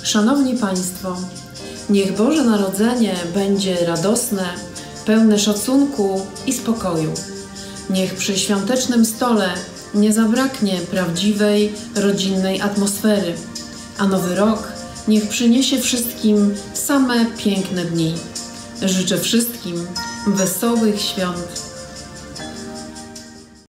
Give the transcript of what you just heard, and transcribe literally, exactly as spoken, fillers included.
Szanowni Państwo, niech Boże Narodzenie będzie radosne, pełne szacunku i spokoju. Niech przy świątecznym stole nie zabraknie prawdziwej, rodzinnej atmosfery, a Nowy Rok niech przyniesie wszystkim same piękne dni. Życzę wszystkim wesołych świąt.